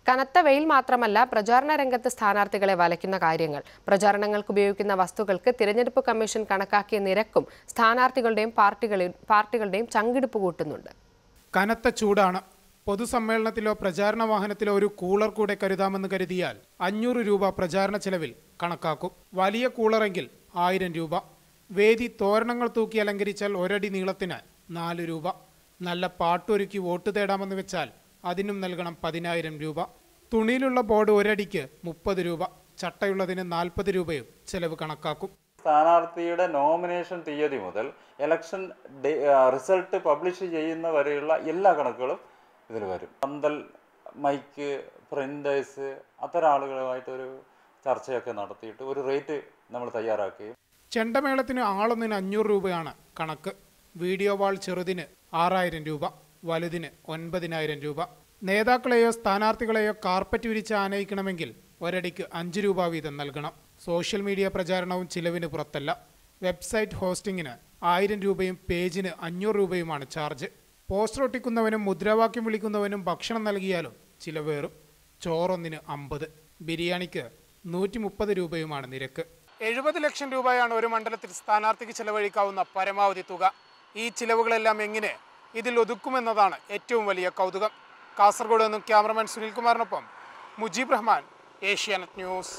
കനത്ത വെയിൽ മാത്രമല്ല പ്രചാരണ രംഗത്ത് സ്ഥാനാർത്ഥികളെ വലയ്ക്കുന്ന കാര്യങ്ങൾ. പ്രചാരണങ്ങൾക്ക് ഉപയോഗിക്കുന്ന വസ്തുക്കൾക്ക് തിരഞ്ഞെടുപ്പ് കമ്മീഷൻ കണക്കാക്കിയ നിരക്കും സ്ഥാനാർത്ഥികളുടെയും പാർട്ടികളുടെയും ചങ്കിടിപ്പ് കൂട്ടുന്നുണ്ട്. കനത്ത ചൂടാണ്. പൊതുസമ്മേളനത്തിലോ പ്രചാരണ വാഹനത്തിലോ ഒരു കൂളർ കൂടെ കരുതാമെന്ന് കരുതിയാൽ 500 രൂപ പ്രചാരണ ചെലവിൽ കണക്കാക്കും. വലിയ കൂളറെങ്കിൽ 1000 രൂപ. വേദി തോരണങ്ങൾ തൂക്കി അലങ്കരിച്ചാൽ ഒരടി നീളത്തിന് 4 രൂപ. നല്ല പാട്ടൊരുക്കി വോട്ട് തേടാമെന്ന് വെച്ചാൽ അതിനും നൽകണം 10,000 രൂപ. തുണിയിലുള്ള ബോർഡ് ഒരടിക്ക് 30 രൂപ. ചട്ടയുള്ളതിന് 40 രൂപയും ചെലവ് കണക്കാക്കും. സ്ഥാനാർത്ഥിയുടെ നോമിനേഷൻ തീയതി മുതൽ ഇലക്ഷൻ റിസൾട്ട് പബ്ലിഷ് ചെയ്യുന്ന വരെയുള്ള എല്ലാ കണക്കുകളും ഇതിൽ വരും. പന്തൽ, മൈക്ക്, പ്രിന്റേഴ്സ് അത്തരം ആളുകളുമായിട്ടൊരു ചർച്ചയൊക്കെ നടത്തിയിട്ട് ഒരു റേറ്റ് നമ്മൾ തയ്യാറാക്കുകയും. ചെണ്ടമേളത്തിന് ആളൊന്നിന് 500 രൂപയാണ് കണക്ക്. വീഡിയോ വാൾ ചെറുതിന് 6000 രൂപ, വലുതിന് 9000 രൂപ. നേതാക്കളെയോ സ്ഥാനാർത്ഥികളെയോ കാർപ്പറ്റ് വിരിച്ച് ആനയിക്കണമെങ്കിൽ ഒരടിക്ക് 5 രൂപ വീതം നൽകണം. സോഷ്യൽ മീഡിയ പ്രചാരണവും ചിലവിന് പുറത്തല്ല. വെബ്സൈറ്റ് ഹോസ്റ്റിങ്ങിന് 1000 രൂപയും പേജിന് 500 രൂപയുമാണ് ചാർജ്. പോസ്റ്റർ ഒട്ടിക്കുന്നവനും മുദ്രാവാക്യം വിളിക്കുന്നവനും ഭക്ഷണം നൽകിയാലും ചിലവേറും. ചോറൊന്നിന് 50, ബിരിയാണിക്ക് 130 രൂപയുമാണ് നിരക്ക്. 70 ലക്ഷം രൂപയാണ് ഒരു മണ്ഡലത്തിൽ സ്ഥാനാർത്ഥിക്ക് ചെലവഴിക്കാവുന്ന പരമാവധി തുക. ഈ ചിലവുകളെല്ലാം എങ്ങനെ ഇതിൽ ഒതുക്കുമെന്നതാണ് ഏറ്റവും വലിയ കൗതുകം. കാസർഗോഡ് നിന്നും ക്യാമറമാൻ സുനിൽകുമാറിനൊപ്പം മുജീബ് റഹ്മാൻ, ഏഷ്യാനെറ്റ് ന്യൂസ്.